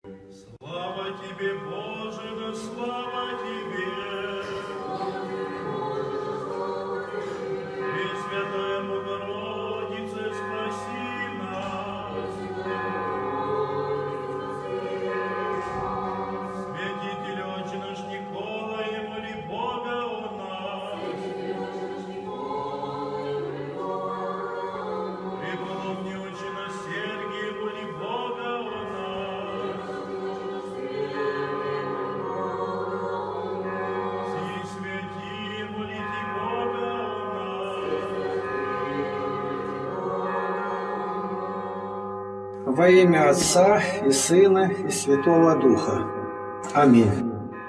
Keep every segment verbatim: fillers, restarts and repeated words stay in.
Слава тебе, Боже, да слава тебе! Пресвятая Богородице, спаси нас! Святитель Отче наш Николай, моли Бога о нас! Преподобный Отче наш Сергий, моли Бога о нас! Все святые, молите Бога о нас! Во имя Отца и Сына и Святого Духа. Аминь.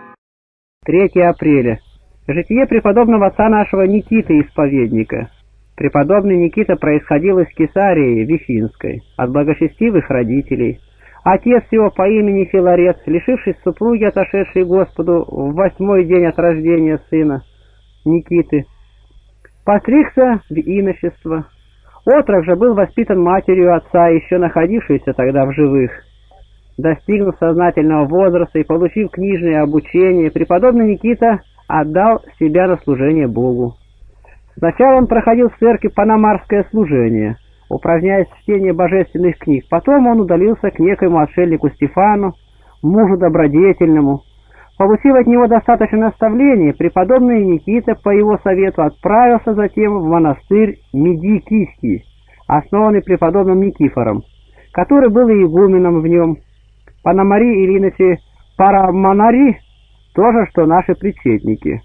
третьего апреля. Житие преподобного отца нашего Никиты Исповедника. Преподобный Никита происходил из Кесарии Вифинской, от благочестивых родителей. Отец его по имени Филарет, лишившись супруги, отошедшей Господу в восьмой день от рождения сына Никиты, постригся в иночество. Отрок же был воспитан матерью отца, еще находившейся тогда в живых. Достигнув сознательного возраста и получив книжное обучение, преподобный Никита отдал себя на служение Богу. Сначала он проходил в церкви панамарское служение, упражняясь в чтении божественных книг. Потом он удалился к некоему отшельнику Стефану, мужу добродетельному. Получив от него достаточно наставлений, преподобный Никита по его совету отправился затем в монастырь Медикийский, основанный преподобным Никифором, который был и игуменом в нем. Панамари или иначе Параманари — то же, что наши причетники.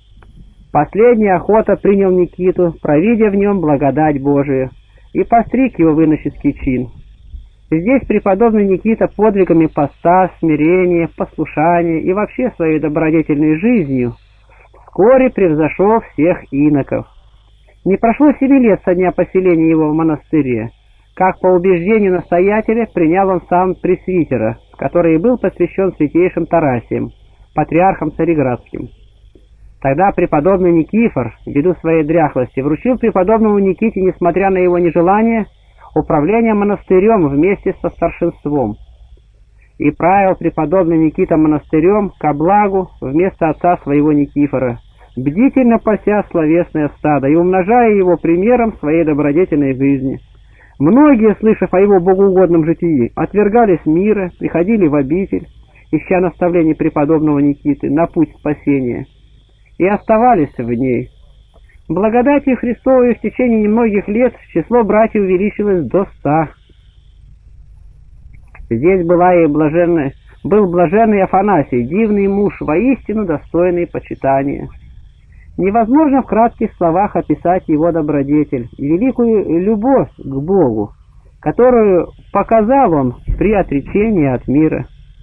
Последний охота принял Никиту, провидя в нем благодать Божию, и постриг его в иноческий чин. Здесь преподобный Никита подвигами поста, смирения, послушания и вообще своей добродетельной жизнью вскоре превзошел всех иноков. Не прошло семи лет со дня поселения его в монастыре, как по убеждению настоятеля принял он сам пресвитера, который и был посвящен святейшим Тарасием, патриархом цареградским. Тогда преподобный Никифор, ввиду своей дряхлости, вручил преподобному Никите, несмотря на его нежелание, управление монастырем вместе со старшинством. И правил преподобный Никита монастырем ко благу вместо отца своего Никифора, бдительно пася словесное стадо и умножая его примером своей добродетельной жизни. Многие, слышав о его богоугодном житии, отвергались мира, приходили в обитель, ища наставлений преподобного Никиты на путь спасения, и оставались в ней. Благодатью Христовой в течение немногих лет число братьев увеличилось до ста. Здесь была и блаженная, был блаженный Афанасий, дивный муж, воистину достойный почитания. Невозможно в кратких словах описать его добродетель и великую любовь к Богу, которую показал он при отречении от мира.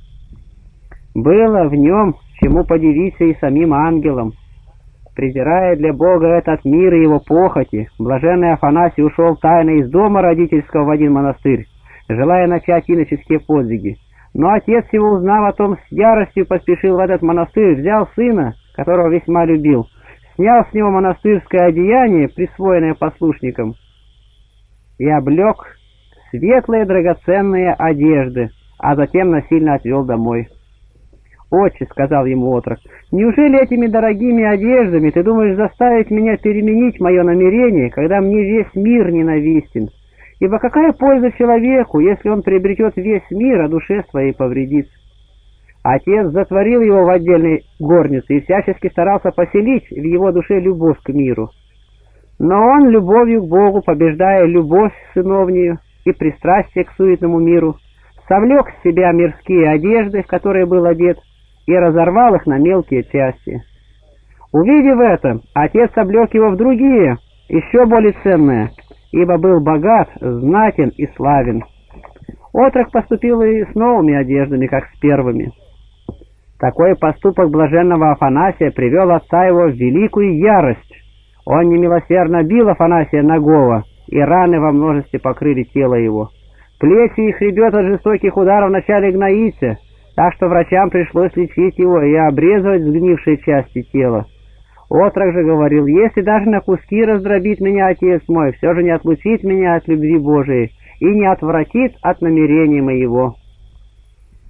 Было в нем чему подивиться и самим ангелам. Презирая для Бога этот мир и его похоти, блаженный Афанасий ушел тайно из дома родительского в один монастырь, желая начать иноческие подвиги. Но отец его, узнав о том, с яростью поспешил в этот монастырь, взял сына, которого весьма любил, снял с него монастырское одеяние, присвоенное послушникам, и облег светлые драгоценные одежды, а затем насильно отвел домой. «Отче, — сказал ему отрок, — неужели этими дорогими одеждами ты думаешь заставить меня переменить мое намерение, когда мне весь мир ненавистен? Ибо какая польза человеку, если он приобретет весь мир, а душе своей повредит?» Отец затворил его в отдельной горнице и всячески старался поселить в его душе любовь к миру. Но он любовью к Богу, побеждая любовь сыновнюю и пристрастие к суетному миру, совлек с себя мирские одежды, в которые был одет, и разорвал их на мелкие части. Увидев это, отец облег его в другие, еще более ценные, ибо был богат, знатен и славен. Отрок поступил и с новыми одеждами, как с первыми. Такой поступок блаженного Афанасия привел отца его в великую ярость. Он немилосердно бил Афанасия нагого, и раны во множестве покрыли тело его. Плечи и хребет от жестоких ударов начали гноиться, так что врачам пришлось лечить его и обрезывать сгнившие части тела. Отрок же говорил: «Если даже на куски раздробит меня отец мой, все же не отлучит меня от любви Божией и не отвратит от намерений моего».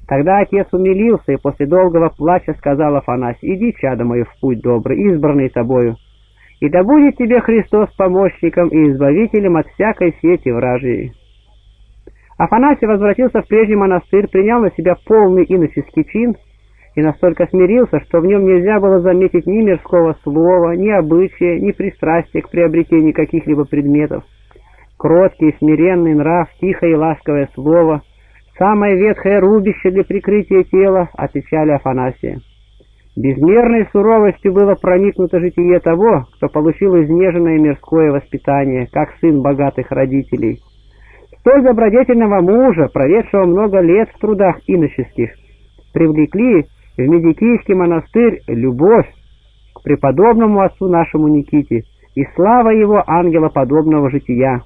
Тогда отец умилился и после долгого плача сказал Афанасий: «Иди, чадо мое, в путь добрый, избранный тобою, и да будет тебе Христос помощником и избавителем от всякой сети вражьей». Афанасий возвратился в прежний монастырь, принял на себя полный иноческий чин и настолько смирился, что в нем нельзя было заметить ни мирского слова, ни обычая, ни пристрастия к приобретению каких-либо предметов. Кроткий и смиренный нрав, тихое и ласковое слово, самое ветхое рубище для прикрытия тела отличали Афанасия. Безмерной суровостью было проникнуто житие того, кто получил изнеженное мирское воспитание, как сын богатых родителей. Столь добродетельного мужа, проведшего много лет в трудах иноческих, привлекли в Медикийский монастырь любовь к преподобному отцу нашему Никите и слава его ангелоподобного жития.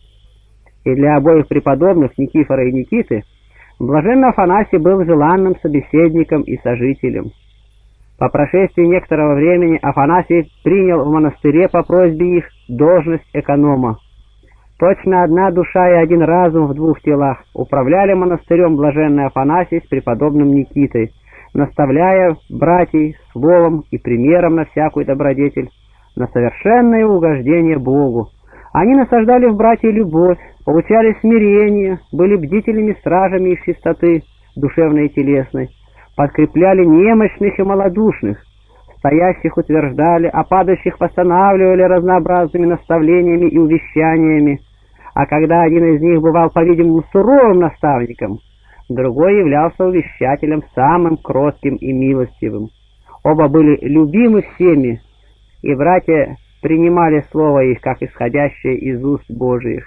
И для обоих преподобных, Никифора и Никиты, блаженный Афанасий был желанным собеседником и сожителем. По прошествии некоторого времени Афанасий принял в монастыре по просьбе их должность эконома. Точно одна душа и один разум в двух телах управляли монастырем блаженный Афанасий с преподобным Никитой, наставляя братьев словом и примером на всякую добродетель, на совершенное угождение Богу. Они насаждали в братья любовь, получали смирение, были бдительными стражами их чистоты, душевной и телесной, подкрепляли немощных и малодушных, стоящих утверждали, а падающих восстанавливали разнообразными наставлениями и увещаниями, а когда один из них бывал, по-видимому, суровым наставником, другой являлся увещателем самым кротким и милостивым. Оба были любимы всеми, и братья принимали слово их, как исходящее из уст Божиих.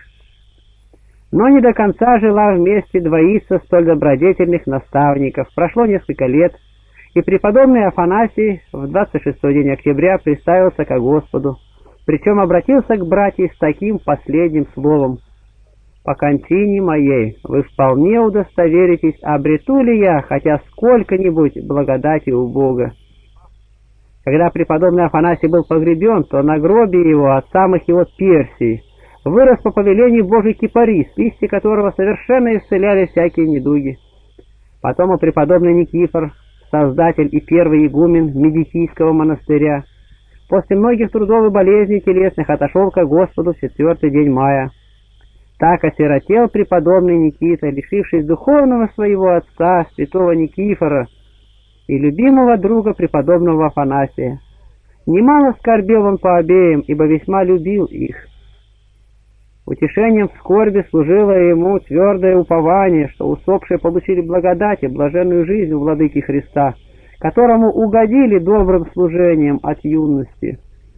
Но не до конца жила вместе двоица столь добродетельных наставников. Прошло несколько лет, и преподобный Афанасий в двадцать шестой день октября приставился ко Господу, причем обратился к братьям с таким последним словом: «По кончине моей вы вполне удостоверитесь, обрету ли я хотя сколько-нибудь благодати у Бога». Когда преподобный Афанасий был погребен, то на гробе его от самых его персий вырос по повелению Божий кипарис, листья которого совершенно исцеляли всякие недуги. Потом и преподобный Никифор, создатель и первый игумен Медикийского монастыря, после многих трудов и болезней телесных отошел ко Господу в четвертый день мая. Так осиротел преподобный Никита, лишившись духовного своего отца, святого Никифора, и любимого друга преподобного Афанасия. Немало скорбел он по обеим, ибо весьма любил их. Утешением в скорби служило ему твердое упование, что усопшие получили благодать и блаженную жизнь у Владыки Христа, которому угодили добрым служением от юности.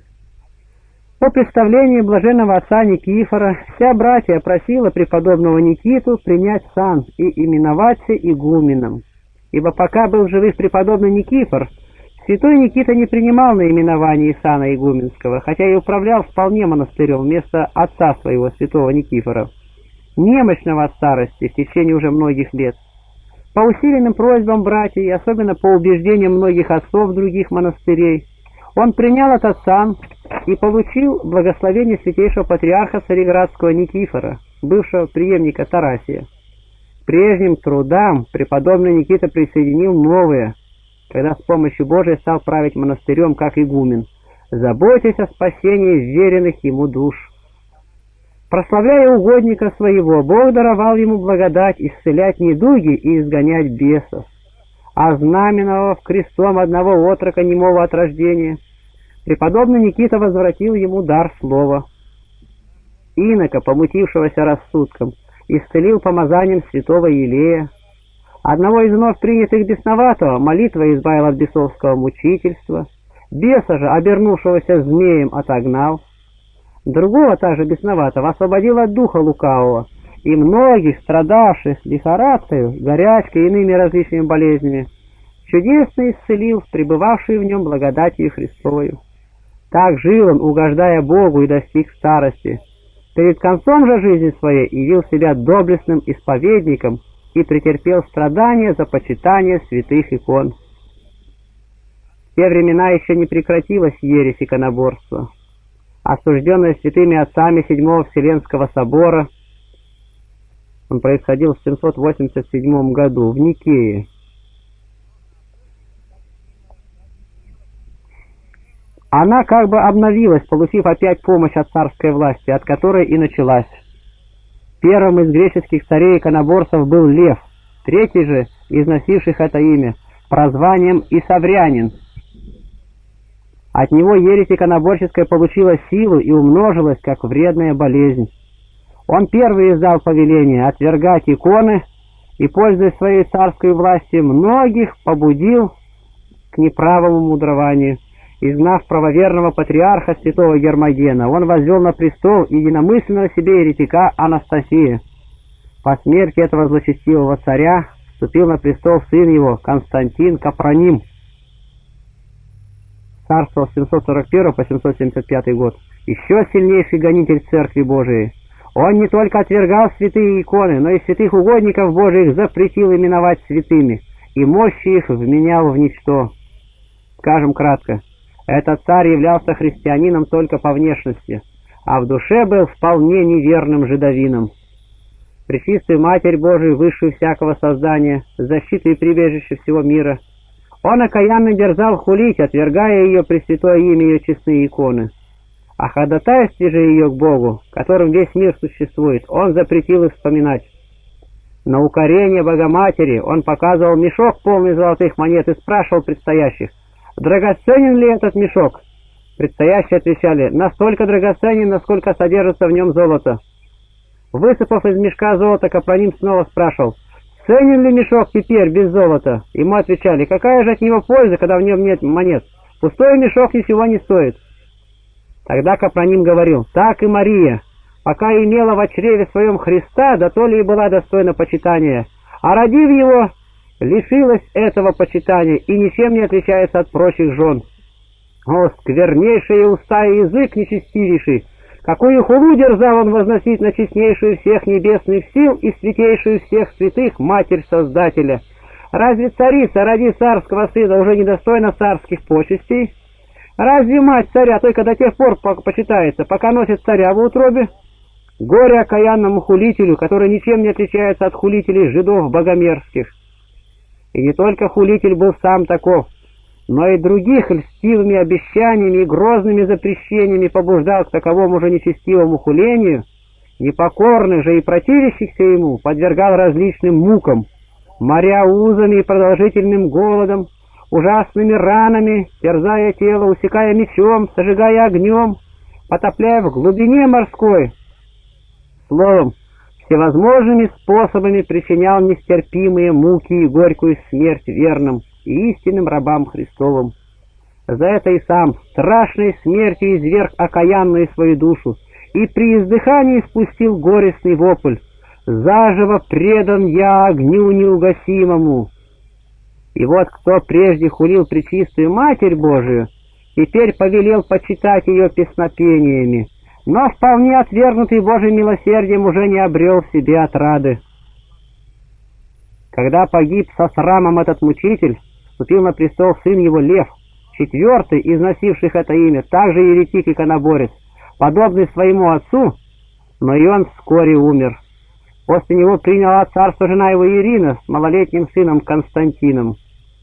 По представлению блаженного отца Никифора, вся братья просила преподобного Никиту принять сан и именоваться игуменом, ибо пока был живых преподобный Никифор, святой Никита не принимал наименование сана игуменского, хотя и управлял вполне монастырем вместо отца своего, святого Никифора, немощного от старости в течение уже многих лет. По усиленным просьбам братьев и особенно по убеждениям многих отцов других монастырей, он принял этот сан и получил благословение святейшего патриарха Цареградского Никифора, бывшего преемника Тарасия. К прежним трудам преподобный Никита присоединил новые, когда с помощью Божией стал править монастырем как игумен, заботясь о спасении веренных ему душ. Прославляя угодника своего, Бог даровал ему благодать исцелять недуги и изгонять бесов. А знаменовав крестом одного отрока немого от рождения, преподобный Никита возвратил ему дар слова. Инока, помутившегося рассудком, исцелил помазанием святого Елея. Одного из вновь принятых бесноватого молитва избавила от бесовского мучительства, беса же, обернувшегося змеем, отогнал. Другого также бесноватого освободил от духа лукавого, и многих, страдавших лихорадкою, горячкой и иными различными болезнями, чудесно исцелил пребывавший в нем благодатью Христовою. Так жил он, угождая Богу, и достиг старости. Перед концом же жизни своей явил себя доблестным исповедником и претерпел страдания за почитание святых икон. В те времена еще не прекратилась ересь иконоборства. Осужденная святыми отцами Седьмого Вселенского собора, Он происходил в семьсот восемьдесят седьмом году в Никее. Она как бы обновилась, получив опять помощь от царской власти, от которой и началась. Первым из греческих царей-иконоборцев был Лев, третий же из носивших это имя, прозванием Исаврянин. От него ересь иконоборческая получила силу и умножилась, как вредная болезнь. Он первый издал повеление отвергать иконы и, пользуясь своей царской властью, многих побудил к неправому мудрованию. Изгнав правоверного патриарха святого Гермогена, он возвел на престол единомысленного себе еретика Анастасия. По смерти этого злочестивого царя вступил на престол сын его Константин Капроним. Царствовал с семьсот сорок первого по семьсот семьдесят пятый год. Еще сильнейший гонитель Церкви Божией. Он не только отвергал святые иконы, но и святых угодников Божиих запретил именовать святыми, и мощи их вменял в ничто. Скажем кратко, этот царь являлся христианином только по внешности, а в душе был вполне неверным жидовином. Пречистую Матерь Божию, высшую всякого создания, защиту и прибежище всего мира, он окаянно дерзал хулить, отвергая ее пресвятое имя ее честные иконы. О ходатайстве же ее к Богу, которым весь мир существует, он запретил их вспоминать. На укорение Богоматери он показывал мешок, полный золотых монет, и спрашивал предстоящих: «Драгоценен ли этот мешок?» Предстоящие отвечали: «Настолько драгоценен, насколько содержится в нем золото». Высыпав из мешка золото, Капроним снова спрашивал: «Ценен ли мешок теперь без золота?» Ему отвечали: «Какая же от него польза, когда в нем нет монет? Пустой мешок ничего не стоит». Тогда Капроним говорил: «Так и Мария, пока имела в чреве своем Христа, да то ли и была достойна почитания, а родив его, лишилась этого почитания и ничем не отличается от прочих жен. О, сквернейшие уста и язык нечестивейший! Какую хулу дерзал он возносить на честнейшую всех небесных сил и святейшую всех святых Матерь Создателя! Разве царица, ради царского сына, уже недостойна царских почестей? Разве мать царя только до тех пор почитается, пока носит царя в утробе? Горе окаянному хулителю, который ничем не отличается от хулителей жидов богомерзких!» И не только хулитель был сам таков, но и других льстивыми обещаниями и грозными запрещениями побуждал к таковому же нечестивому хулению, непокорных же и противящихся ему подвергал различным мукам, моря узами и продолжительным голодом, ужасными ранами, терзая тело, усекая мечом, сожигая огнем, потопляя в глубине морской. Словом, всевозможными способами причинял нестерпимые муки и горькую смерть верным и истинным рабам Христовым. За это и сам страшной смертью изверг окаянную свою душу и при издыхании спустил горестный вопль: «Заживо предан я огню неугасимому». И вот кто прежде хулил пречистую Матерь Божию, теперь повелел почитать ее песнопениями, но вполне отвергнутый Божьим милосердием уже не обрел в себе отрады. Когда погиб со срамом этот мучитель, вступил на престол сын его Лев, четвертый из носивших это имя, также еретик-иконоборец, подобный своему отцу, но и он вскоре умер. После него приняла царство жена его Ирина с малолетним сыном Константином.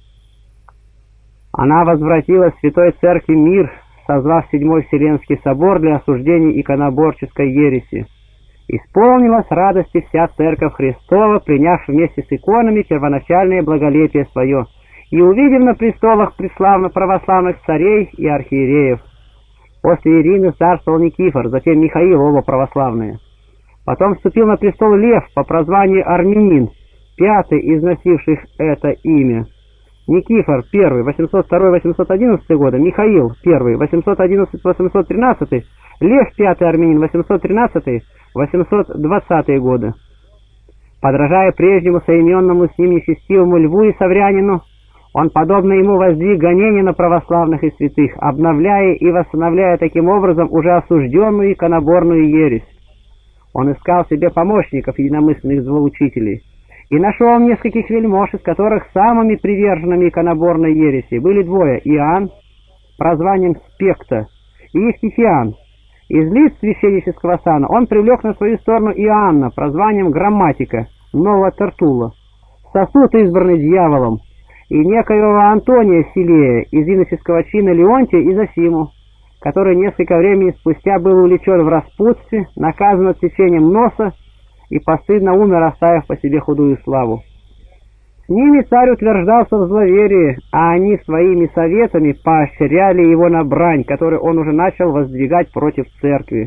Она возвратила Святой Церкви мир, созвав Седьмой Вселенский собор для осуждения иконоборческой ереси. Исполнилась радости вся Церковь Христова, приняв вместе с иконами первоначальное благолепие свое, и увидев на престолах преславно православных царей и архиереев. После Ирины царствовал Никифор, затем Михаил, оба православные. Потом вступил на престол Лев по прозванию Армянин, пятый из носивших это имя. Никифор первый, восемьсот второй — восемьсот одиннадцатый годы, Михаил первый, восемьсот одиннадцатый — восемьсот тринадцатый, Лев пятый армянин, восемьсот тринадцатый — восемьсот двадцатые годы. Подражая прежнему соименному с ним нечестивому Льву и Саврянину, он, подобно ему, воздвиг гонения на православных и святых, обновляя и восстановляя таким образом уже осужденную иконоборную ересь. Он искал себе помощников единомысленных злоучителей и нашел нескольких вельмож, из которых самыми приверженными иконоборной ереси были двое: Иоанн, прозванием Спекта, и Евтихиан. Из лиц священнического сана он привлек на свою сторону Иоанна, прозванием Грамматика, нового Тертула, сосуд, избранный дьяволом, и некоего Антония Силея из иноческого чина Леонтия и Зосиму, который несколько времени спустя был увлечен в распутстве, наказан отсечением носа и постыдно умер, оставив по себе худую славу. С ними царь утверждался в зловерии, а они своими советами поощряли его на брань, которую он уже начал воздвигать против церкви.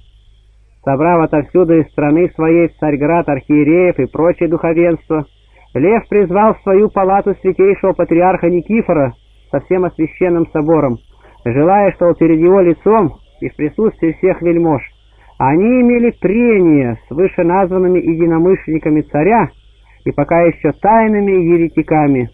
Собрав отовсюду из страны своей в Царьград архиереев и прочее духовенство, Лев призвал в свою палату святейшего патриарха Никифора со всем освященным собором, желая, чтобы перед его лицом и в присутствии всех вельмож они имели прения с вышеназванными единомышленниками царя и пока еще тайными еретиками.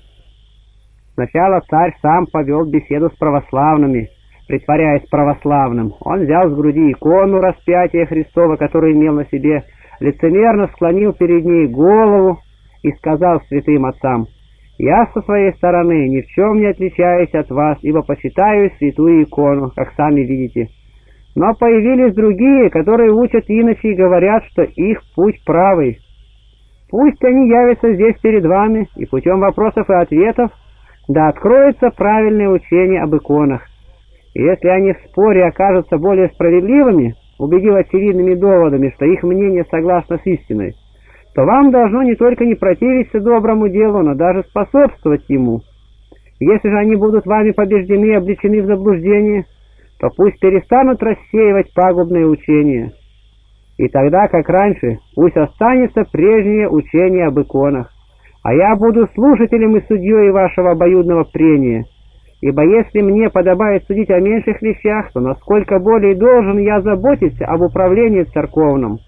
Сначала царь сам повел беседу с православными, притворяясь православным. Он взял с груди икону распятия Христова, которую имел на себе, лицемерно склонил перед ней голову и сказал святым отцам: «Я со своей стороны ни в чем не отличаюсь от вас, ибо почитаю святую икону, как сами видите. Но появились другие, которые учат иначе и говорят, что их путь правый. Пусть они явятся здесь перед вами, и путем вопросов и ответов да откроется правильное учение об иконах. И если они в споре окажутся более справедливыми, убедив очевидными доводами, что их мнение согласно с истиной, то вам должно не только не противиться доброму делу, но даже способствовать ему. Если же они будут вами побеждены и обличены в заблуждение, то пусть перестанут рассеивать пагубные учения. И тогда, как раньше, пусть останется прежнее учение об иконах, а я буду слушателем и судьей вашего обоюдного прения. Ибо если мне подобает судить о меньших вещах, то насколько более должен я заботиться об управлении церковным.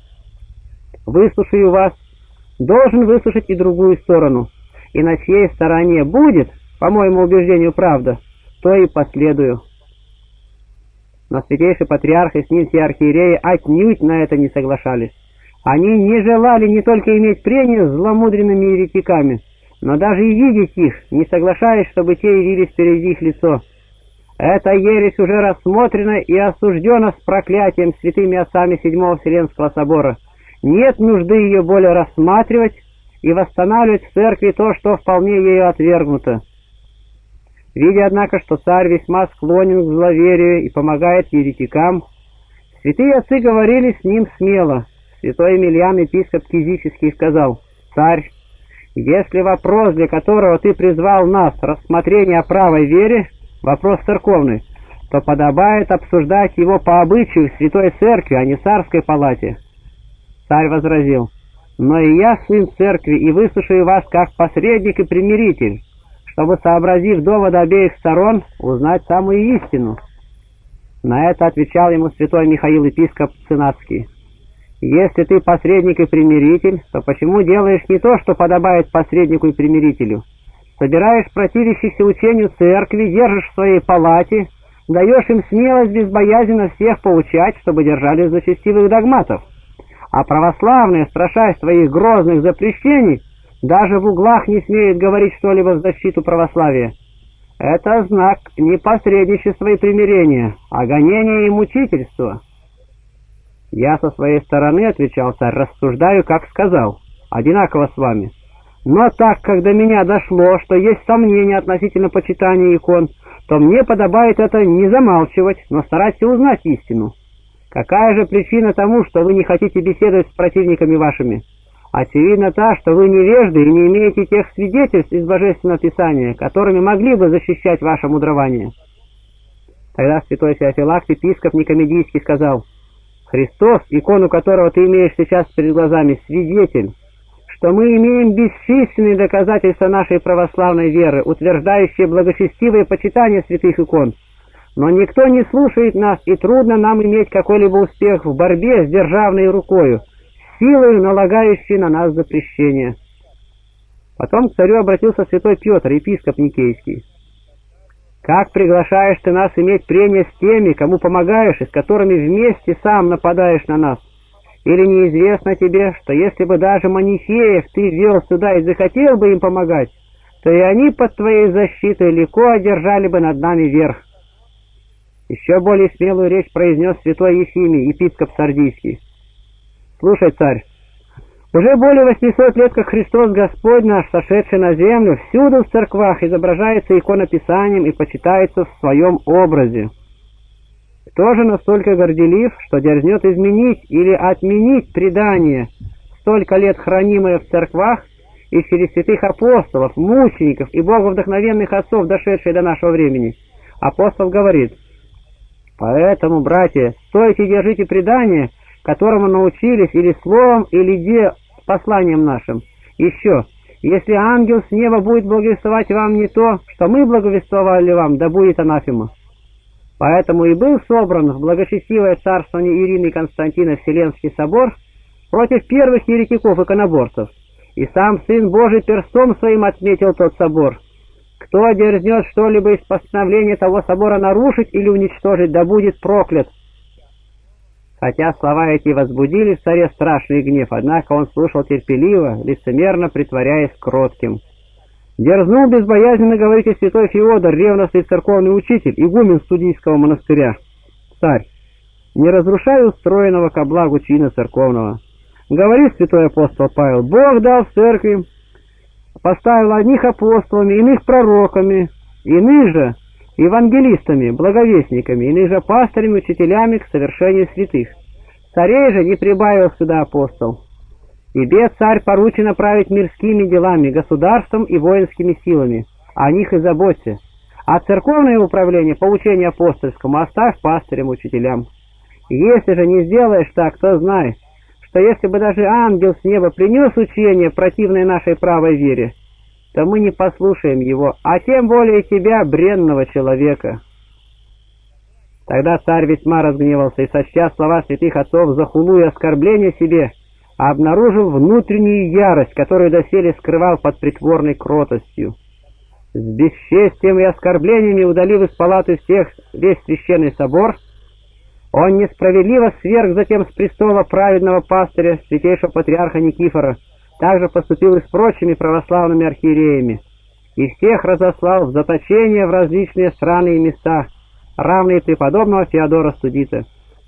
Выслушаю вас, должен выслушать и другую сторону, и на чьей стороне будет, по моему убеждению, правда, то и последую». Но святейший патриарх и с ним все архиереи отнюдь на это не соглашались. Они не желали не только иметь прения с зломудренными еретиками, но даже и видеть их, не соглашаясь, чтобы те явились перед их лицо. Эта ересь уже рассмотрена и осуждена с проклятием святыми отцами Седьмого Вселенского собора. Нет нужды ее более рассматривать и восстанавливать в церкви то, что вполне ею отвергнуто. Видя, однако, что царь весьма склонен к зловерию и помогает еретикам, святые отцы говорили с ним смело. Святой Емельян, епископ Кизический, сказал: «Царь, если вопрос, для которого ты призвал нас, рассмотрение о правой вере, вопрос церковный, то подобает обсуждать его по обычаю в Святой Церкви, а не царской палате». Царь возразил: «Но и я сын церкви, и выслушаю вас как посредник и примиритель, чтобы, сообразив доводы обеих сторон, узнать самую истину». На это отвечал ему святой Михаил, епископ Цинацкий: «Если ты посредник и примиритель, то почему делаешь не то, что подобает посреднику и примирителю? Собираешь противящихся учению церкви, держишь в своей палате, даешь им смелость безбоязненно всех поучать, чтобы держались зачестивых догматов. А православные, страшась своих грозных запрещений, даже в углах не смеют говорить что-либо в защиту православия. Это знак не посредничества и примирения, а гонения и мучительства». «Я со своей стороны, — отвечал царь, — рассуждаю, как сказал, одинаково с вами. Но так как до меня дошло, что есть сомнения относительно почитания икон, то мне подобает это не замалчивать, но стараться узнать истину. Какая же причина тому, что вы не хотите беседовать с противниками вашими? Очевидно та, что вы невежды и не имеете тех свидетельств из Божественного Писания, которыми могли бы защищать ваше мудрование». Тогда святой Феофилакт, епископ Никомедийский, сказал: «Христос, икону которого ты имеешь сейчас перед глазами, свидетель, что мы имеем бесчисленные доказательства нашей православной веры, утверждающие благочестивое почитание святых икон. Но никто не слушает нас, и трудно нам иметь какой-либо успех в борьбе с державной рукою, силою налагающей на нас запрещение». Потом к царю обратился святой Петр, епископ Никейский: «Как приглашаешь ты нас иметь прения с теми, кому помогаешь и с которыми вместе сам нападаешь на нас? Или неизвестно тебе, что если бы даже манихеев ты ввел сюда и захотел бы им помогать, то и они под твоей защитой легко одержали бы над нами верх?» Еще более смелую речь произнес святой Ефимий, епископ Сардийский. «Слушай, царь, уже более восьмисот лет, как Христос Господь наш, сошедший на землю, всюду в церквах изображается иконописанием и почитается в своем образе. Кто же настолько горделив, что дерзнет изменить или отменить предание, столько лет хранимое в церквах и через святых апостолов, мучеников и боговдохновенных отцов, дошедшие до нашего времени?» Апостол говорит: «Поэтому, братья, стойте и держите предание, которому научились или словом, или де посланием нашим. Еще, если ангел с неба будет благовествовать вам не то, что мы благовествовали вам, да будет анафема». Поэтому и был собран в благочестивое царствование Ирины и Константина Вселенский собор против первых еретиков-иконоборцев, и сам Сын Божий перстом своим отметил тот собор. Кто дерзнет что-либо из постановления того собора нарушить или уничтожить, да будет проклят. Хотя слова эти возбудили в царе страшный гнев, однако он слушал терпеливо, лицемерно притворяясь кротким. Дерзнул безбоязненно говорить и святой Феодор, ревностный церковный учитель, игумен Студийского монастыря: «Царь, не разрушай устроенного ко благу чина церковного. Говорит святой апостол Павел: Бог дал в церкви, поставил одних апостолами, иных пророками, иных же евангелистами, благовестниками, иных же пастырями, учителями к совершению святых. Царей же не прибавил сюда апостол. Тебе, царь, поручено править мирскими делами, государством и воинскими силами. О них и заботься. А церковное управление по учению апостольскому оставь пастырям, учителям. Если же не сделаешь так, то знай, что если бы даже ангел с неба принес учение, противное нашей правой вере, то мы не послушаем его, а тем более тебя, бренного человека». Тогда царь весьма разгневался и, сочтя слова святых отцов за хулу и оскорбление себе, обнаружил внутреннюю ярость, которую доселе скрывал под притворной кротостью. С бесчестием и оскорблениями, удалив из палаты всех весь священный собор, он несправедливо сверг затем с престола праведного пастыря, святейшего патриарха Никифора, также поступил и с прочими православными архиереями, и всех разослал в заточение в различные страны и места, равные преподобного Феодора Студита.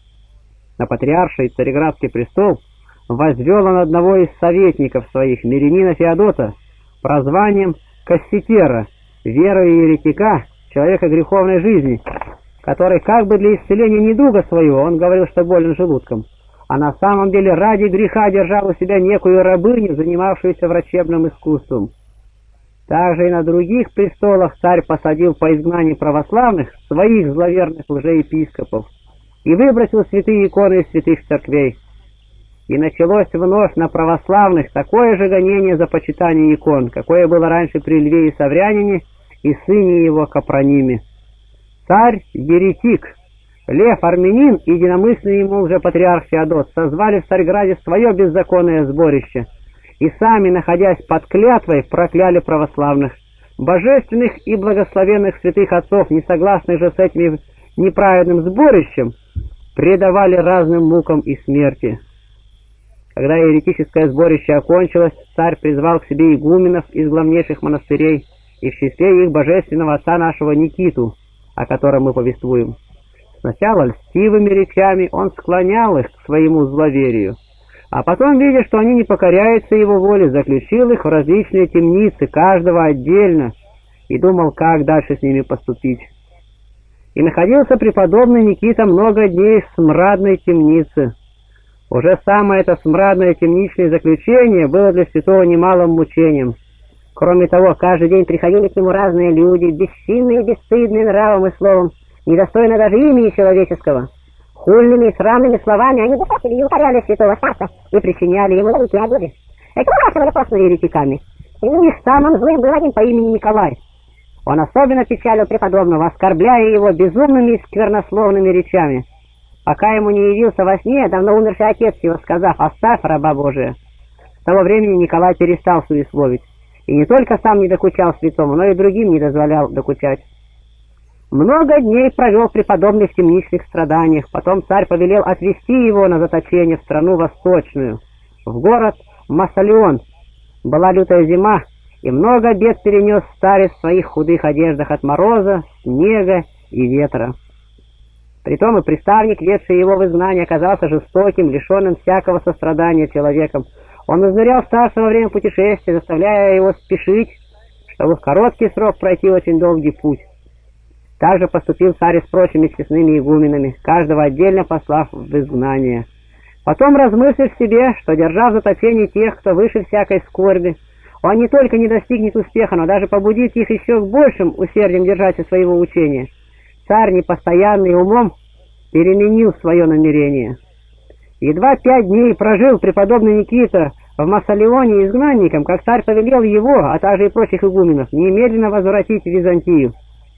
На патриарший цареградский престол возвел он одного из советников своих, мирянина Феодота, прозванием Касситера, верою еретика, человека греховной жизни, который как бы для исцеления недуга своего, он говорил, что болен желудком, а на самом деле ради греха держал у себя некую рабыню, занимавшуюся врачебным искусством. Также и на других престолах царь посадил по изгнанию православных своих зловерных лжеепископов и выбросил святые иконы из святых церквей. И началось вновь на православных такое же гонение за почитание икон, какое было раньше при Льве и Саврянине и сыне его Капрониме. Царь еретик Лев Армянин и единомысленный ему уже патриарх Феодот созвали в Царьграде свое беззаконное сборище и сами, находясь под клятвой, прокляли православных, божественных и благословенных святых отцов, не согласных же с этим неправедным сборищем, предавали разным мукам и смерти. Когда еретическое сборище окончилось, царь призвал к себе игуменов из главнейших монастырей и в числе их божественного отца нашего Никиту, о котором мы повествуем. Сначала льстивыми речами он склонял их к своему зловерию, а потом, видя, что они не покоряются его воле, заключил их в различные темницы, каждого отдельно, и думал, как дальше с ними поступить. И находился преподобный Никита много дней в смрадной темнице. Уже самое это смрадное темничное заключение было для святого немалым мучением. Кроме того, каждый день приходили к нему разные люди, бесчинные и бесстыдные нравом и словом, недостойно даже имени человеческого. Хульными и срамными словами они докатили и укоряли святого старца и причиняли ему великие обиды. Эти были просто еретиками. И у них самым злым был один по имени Николай. Он особенно печалил преподобного, оскорбляя его безумными и сквернословными речами. Пока ему не явился во сне давно умерший отец его, сказав: «Оставь раба Божия». С того времени Николай перестал суесловить, и не только сам не докучал святому, но и другим не дозволял докучать. Много дней провел преподобный в темничных страданиях, потом царь повелел отвезти его на заточение в страну восточную, в город Массалион. Была лютая зима, и много бед перенес старец в своих худых одеждах от мороза, снега и ветра. Притом и приставник, ведший его в изгнание, оказался жестоким, лишенным всякого сострадания человеком. Он изнурял старца во время путешествия, заставляя его спешить, чтобы в короткий срок пройти очень долгий путь. Также поступил царь с прочими честными игуменами, каждого отдельно послав в изгнание. Потом, размыслив себе, что, держа в заточении тех, кто выше всякой скорби, он не только не достигнет успеха, но даже побудит их еще к большим усердием держаться своего учения, царь, непостоянный умом, переменил свое намерение. Едва пять дней прожил преподобный Никита в Массалионе изгнанником, как царь повелел его, а также и прочих игуменов, немедленно возвратить в Византию.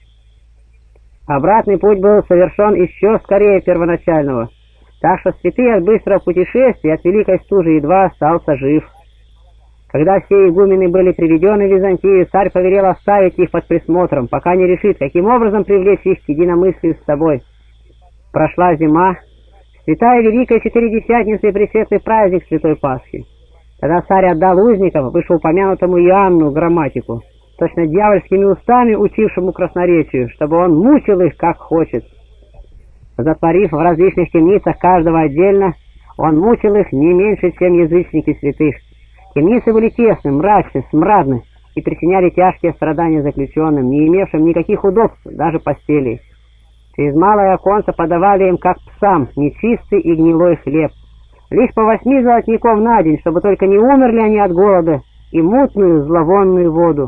Обратный путь был совершен еще скорее первоначального, так что святый от быстрого путешествия, от великой стужи едва остался жив. Когда все игумены были приведены в Византию, царь повелел оставить их под присмотром, пока не решит, каким образом привлечь их к единомыслию с собой. Прошла зима, святая Великая Четыредесятница и пресветлый праздник Святой Пасхи. Тогда царь отдал узников вышеупомянутому Иоанну грамматику, точно дьявольскими устами учившему красноречию, чтобы он мучил их как хочет. Затворив в различных темницах каждого отдельно, он мучил их не меньше, чем язычники святых. Темницы были тесны, мрачны, смрадны и причиняли тяжкие страдания заключенным, не имевшим никаких удобств, даже постелей. Через малое оконце подавали им, как псам, нечистый и гнилой хлеб. Лишь по восьми золотников на день, чтобы только не умерли они от голода, и мутную зловонную воду.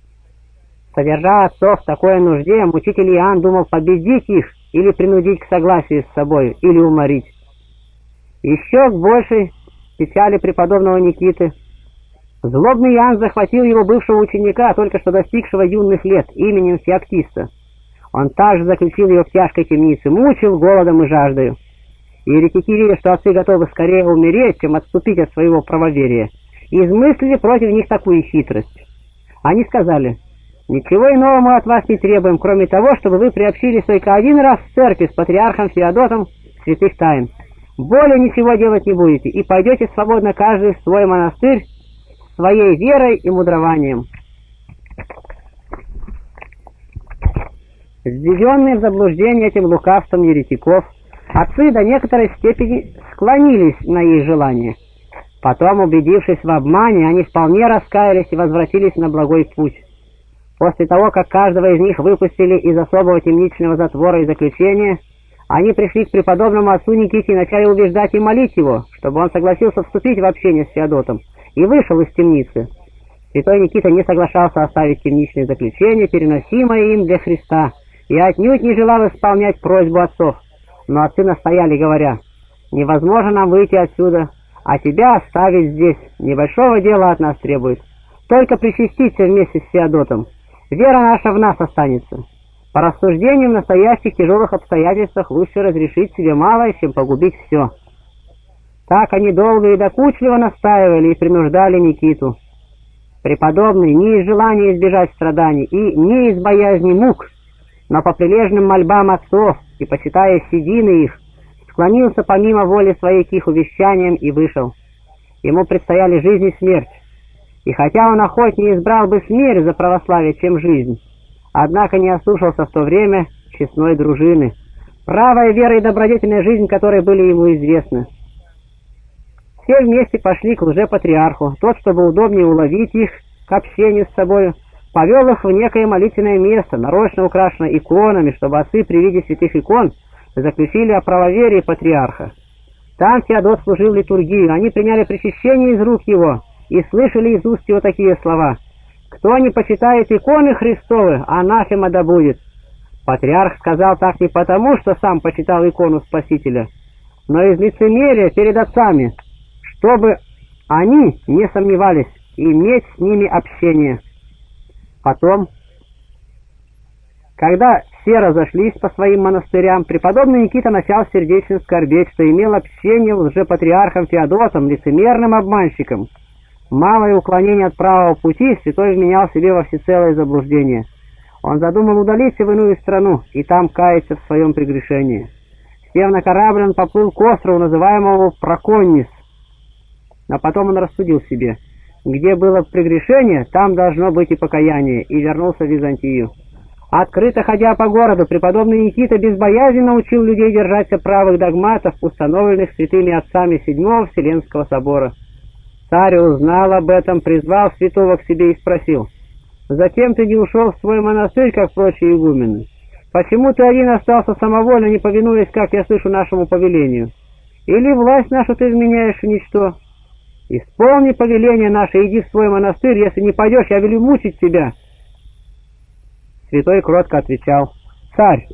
Содержа отцов в такой нужде, мучитель Иоанн думал победить их или принудить к согласию с собой, или уморить. Еще к большей печали преподобного Никиты злобный Иоанн захватил его бывшего ученика, только что достигшего юных лет, именем Феоктиста. Он также заключил его в тяжкой темнице, мучил голодом и жаждою. Еретики, видя, что отцы готовы скорее умереть, чем отступить от своего правоверия, измыслили против них такую хитрость. Они сказали: «Ничего иного мы от вас не требуем, кроме того, чтобы вы приобщились только один раз в церкви с патриархом Феодотом святых тайн. Более ничего делать не будете, и пойдете свободно каждый в свой монастырь своей верой и мудрованием». Введенные в заблуждение этим лукавством еретиков, отцы до некоторой степени склонились на их желание. Потом, убедившись в обмане, они вполне раскаялись и возвратились на благой путь. После того, как каждого из них выпустили из особого темничного затвора и заключения, они пришли к преподобному отцу Никите и начали убеждать и молить его, чтобы он согласился вступить в общение с Феодотом, и вышел из темницы. Святой Никита не соглашался оставить темничное заключение, переносимое им для Христа, и отнюдь не желал исполнять просьбу отцов. Но отцы настояли, говоря: «Невозможно нам выйти отсюда, а тебя оставить здесь небольшого дела от нас требует. Только причаститься вместе с Феодотом. Вера наша в нас останется. По рассуждениям в настоящих тяжелых обстоятельствах лучше разрешить себе малое, чем погубить все». Так они долго и докучливо настаивали и принуждали Никиту. Преподобный не из желания избежать страданий и не из боязни мук, но по прилежным мольбам отцов и почитая седины их, склонился помимо воли своей к их увещаниям и вышел. Ему предстояли жизнь и смерть, и хотя он охотнее избрал бы смерть за православие, чем жизнь, однако не ослушался в то время честной дружины, правая вера и добродетельная жизнь которой были ему известны. Все вместе пошли к лжепатриарху. Тот, чтобы удобнее уловить их к общению с собою, повел их в некое молитвенное место, нарочно украшенное иконами, чтобы отцы при виде святых икон заключили о правоверии патриарха. Там Феодот служил литургию, они приняли причащение из рук его и слышали из уст его такие слова: «Кто не почитает иконы Христовы, анафема да будет». Патриарх сказал так не потому, что сам почитал икону Спасителя, но из лицемерия перед отцами, чтобы они не сомневались иметь с ними общение. Потом, когда все разошлись по своим монастырям, преподобный Никита начал сердечно скорбеть, что имел общение с лжепатриархом Феодотом, лицемерным обманщиком. Малое уклонение от правого пути святой вменял себе во всецелое заблуждение. Он задумал удалиться в иную страну и там каяться в своем прегрешении. Сев на корабль, он поплыл к острову, называемому Проконнис. Но потом он рассудил себе: где было прегрешение, там должно быть и покаяние, и вернулся в Византию. Открыто ходя по городу, преподобный Никита безбоязненно учил людей держаться правых догматов, установленных святыми отцами Седьмого Вселенского собора. Царь узнал об этом, призвал святого к себе и спросил: «Зачем ты не ушел в свой монастырь, как прочие игумены? Почему ты один остался самовольно, не повинуясь, как я слышу, нашему повелению? Или власть нашу ты изменяешь в ничто? Исполни повеление наше, иди в свой монастырь, если не пойдешь, я велю мучить тебя». Святой кротко отвечал: «Царь,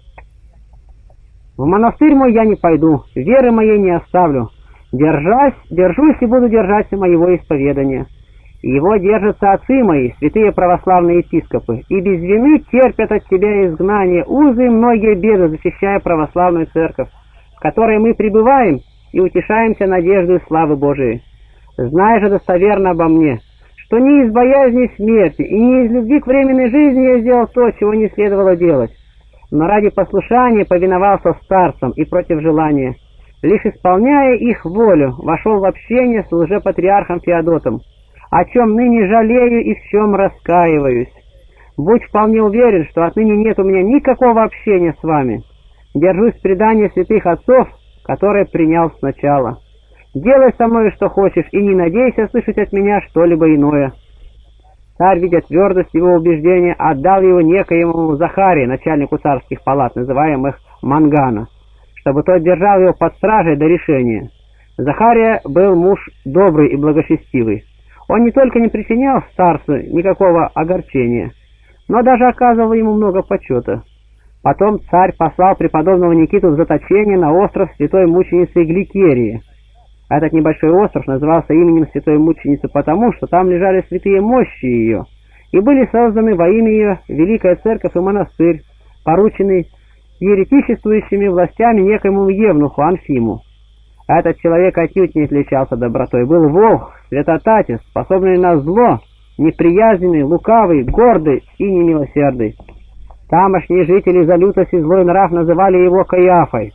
в монастырь мой я не пойду, веры моей не оставлю. Держась, держусь и буду держаться моего исповедания. Его держатся отцы мои, святые православные епископы, и без вины терпят от тебя изгнание, узы и многие беды, защищая православную церковь, в которой мы пребываем и утешаемся надеждой славы Божией. Знай же достоверно обо мне, что не из боязни смерти и не из любви к временной жизни я сделал то, чего не следовало делать, но ради послушания повиновался старцам и против желания. Лишь исполняя их волю, вошел в общение с лжепатриархом Феодотом, о чем ныне жалею и в чем раскаиваюсь. Будь вполне уверен, что отныне нет у меня никакого общения с вами. Держусь предания святых отцов, которые принял сначала. Делай со мной что хочешь, и не надейся слышать от меня что-либо иное». Царь, видя твердость его убеждения, отдал его некоему Захарии, начальнику царских палат, называемых Мангана, чтобы тот держал его под стражей до решения. Захария был муж добрый и благочестивый. Он не только не причинял старцу никакого огорчения, но даже оказывал ему много почета. Потом царь послал преподобного Никиту в заточение на остров святой мученицы Гликерии. Этот небольшой остров назывался именем святой мученицы потому, что там лежали святые мощи ее, и были созданы во имя ее Великая Церковь и монастырь, порученный еретичествующими властями некоему евнуху Анфиму. Этот человек отнюдь не отличался добротой, был волк, святотатец, способный на зло, неприязненный, лукавый, гордый и немилосердный. Тамошние жители за лютость и злой нрав называли его Каиафой.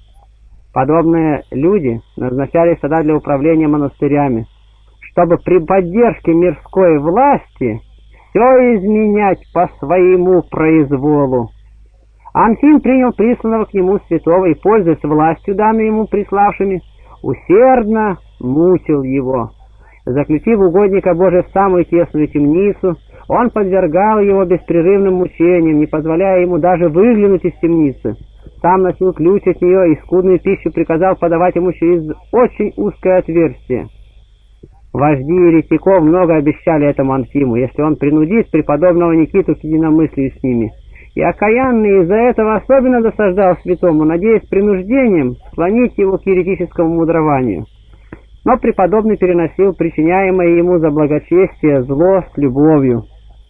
Подобные люди назначались тогда для управления монастырями, чтобы при поддержке мирской власти все изменять по своему произволу. Анфим принял присланного к нему святого и, пользуясь властью, данной ему приславшими, усердно мучил его. Заключив угодника Божия в самую тесную темницу, он подвергал его беспрерывным мучениям, не позволяя ему даже выглянуть из темницы. Сам носил ключ от нее и скудную пищу приказал подавать ему через очень узкое отверстие. Вожди еретиков много обещали этому Анфиму, если он принудит преподобного Никиту к единомыслию с ними. И окаянный из-за этого особенно досаждал святому, надеясь принуждением склонить его к еретическому мудрованию. Но преподобный переносил причиняемое ему за благочестие зло с любовью.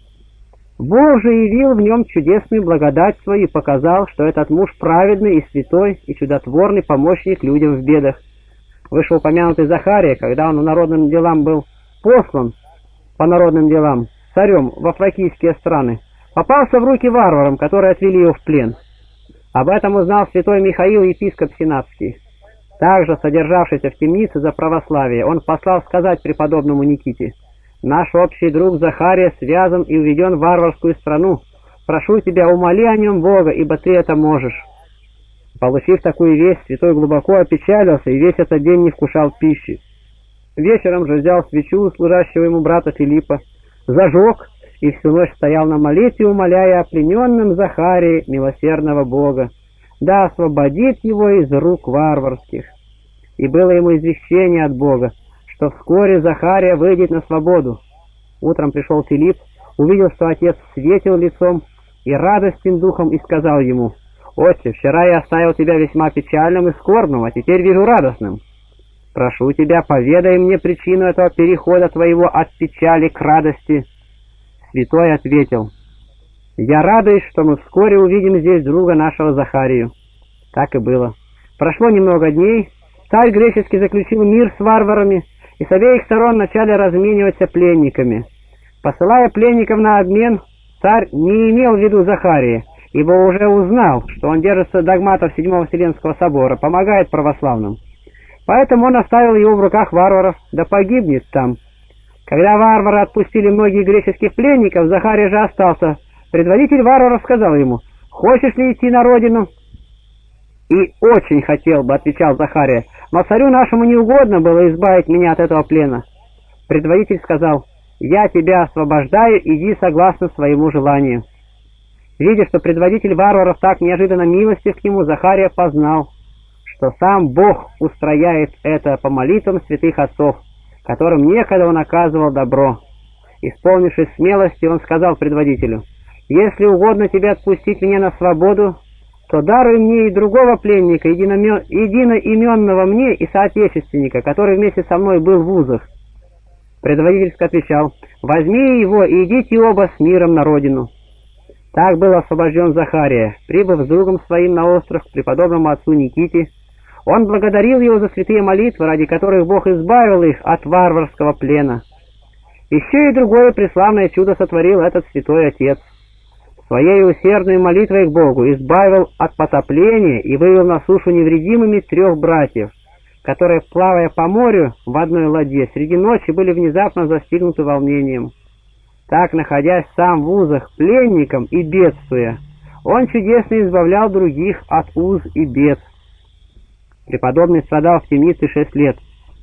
Бог же явил в нем чудесную благодать свою и показал, что этот муж праведный и святой, и чудотворный помощник людям в бедах. Вышеупомянутый Захария, когда он по народным делам был послан по народным делам царем во фракийские страны, попался в руки варварам, которые отвели его в плен. Об этом узнал святой Михаил, епископ Сенатский. Также, содержавшийся в темнице за православие, он послал сказать преподобному Никите: «Наш общий друг Захария связан и уведен в варварскую страну. Прошу тебя, умоли о нем Бога, ибо ты это можешь». Получив такую весть, святой глубоко опечалился и весь этот день не вкушал пищи. Вечером же взял свечу служащего ему брата Филиппа, зажег и всю ночь стоял на молитве, умоляя о плененном Захарии милосердного Бога, да освободит его из рук варварских. И было ему извещение от Бога, что вскоре Захария выйдет на свободу. Утром пришел Филипп, увидел, что отец светил лицом и радостным духом, и сказал ему: «Отче, вчера я оставил тебя весьма печальным и скорбным, а теперь вижу радостным. Прошу тебя, поведай мне причину этого перехода твоего от печали к радости». Святой ответил: «Я радуюсь, что мы вскоре увидим здесь друга нашего Захарию». Так и было. Прошло немного дней, царь греческий заключил мир с варварами, и с обеих сторон начали размениваться пленниками. Посылая пленников на обмен, царь не имел в виду Захария, ибо уже узнал, что он держится догматов Седьмого Вселенского собора, помогает православным. Поэтому он оставил его в руках варваров, да погибнет там. Когда варвары отпустили многих греческих пленников, Захария же остался Предводитель варваров сказал ему: «Хочешь ли идти на родину?» «И очень хотел бы», — отвечал Захария, «но царю нашему не угодно было избавить меня от этого плена». Предводитель сказал: «Я тебя освобождаю, иди согласно своему желанию». Видя, что предводитель варваров так неожиданно милостив к нему, Захария познал, что сам Бог устрояет это по молитвам святых отцов, которым некогда он оказывал добро. Исполнившись смелости, он сказал предводителю: «Если угодно тебе отпустить меня на свободу, то даруй мне и другого пленника, единомен... единоименного мне и соотечественника, который вместе со мной был в узах». Предводитель отвечал: «Возьми его и идите оба с миром на родину». Так был освобожден Захария. Прибыв с другом своим на остров к преподобному отцу Никите, он благодарил его за святые молитвы, ради которых Бог избавил их от варварского плена. Еще и другое преславное чудо сотворил этот святой отец. Своей усердной молитвой к Богу избавил от потопления и вывел на сушу невредимыми трех братьев, которые, плавая по морю в одной ладье, среди ночи были внезапно застигнуты волнением. Так, находясь сам в узах пленником и бедствуя, он чудесно избавлял других от уз и бед. Преподобный страдал в темнице шесть лет,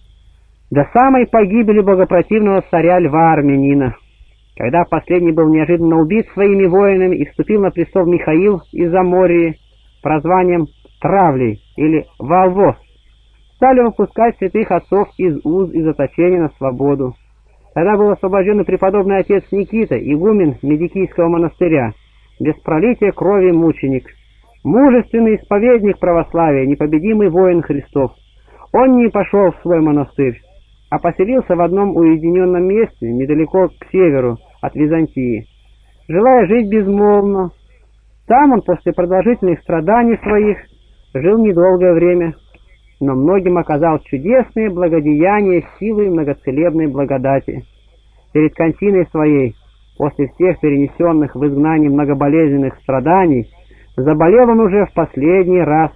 до самой погибели богопротивного царя Льва Армянина. Когда последний был неожиданно убит своими воинами и вступил на престол Михаил из Амории, прозванием Травлей или Волвос, стали выпускать святых отцов из уз и заточения на свободу. Тогда был освобожден и преподобный отец Никита, игумен Медикийского монастыря, без пролития крови мученик, мужественный исповедник православия, непобедимый воин Христов. Он не пошел в свой монастырь, а поселился в одном уединенном месте, недалеко к северу от Византии, желая жить безмолвно. Там он после продолжительных страданий своих жил недолгое время, но многим оказал чудесные благодеяния силой многоцелебной благодати. Перед кончиной своей, после всех перенесенных в изгнании многоболезненных страданий, заболел он уже в последний раз,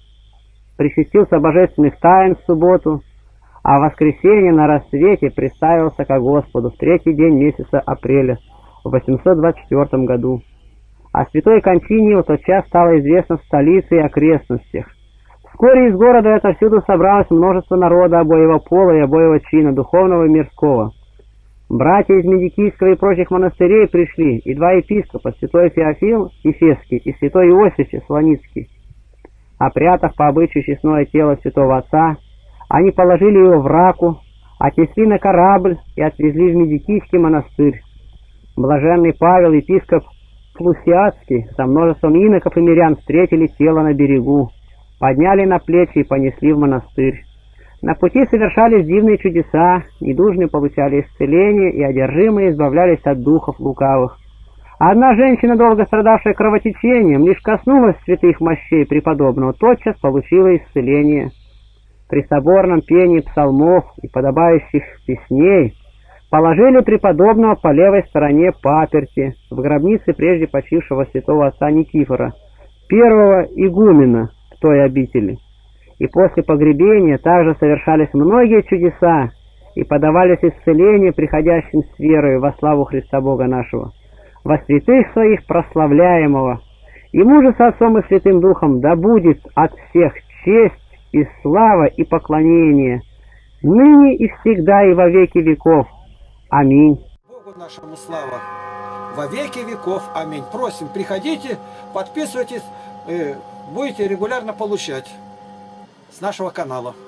причастился божественных тайн в субботу, а в воскресенье на рассвете приставился ко Господу в третий день месяца апреля в восемьсот двадцать четвёртом году. О святой кончине его тотчас стало известно в столице и окрестностях. Вскоре из города отовсюду собралось множество народа обоего пола и обоего чина, духовного и мирского. Братья из Медикийского и прочих монастырей пришли, и два епископа, святой Феофил Ефесский и святой Иосиф Слоницкий. Опрятав по обычаю честное тело святого отца, они положили его в раку, отнесли на корабль и отвезли в Медикийский монастырь. Блаженный Павел, епископ Плусиадский, со множеством иноков и мирян встретили тело на берегу, подняли на плечи и понесли в монастырь. На пути совершались дивные чудеса, недужные получали исцеление, и одержимые избавлялись от духов лукавых. Одна женщина, долго страдавшая кровотечением, лишь коснулась святых мощей преподобного, тотчас получила исцеление. При соборном пении псалмов и подобающих песней положили преподобного по левой стороне паперти в гробнице прежде почившего святого отца Никифора, первого игумена в той обители. И после погребения также совершались многие чудеса и подавались исцеления приходящим с верою во славу Христа Бога нашего, во святых своих прославляемого. Ему же с Отцом и Святым Духом да будет от всех честь и слава и поклонение, ныне и всегда и во веки веков. Аминь. Богу нашему слава во веки веков. Аминь. Просим, приходите, подписывайтесь, будете регулярно получать с нашего канала.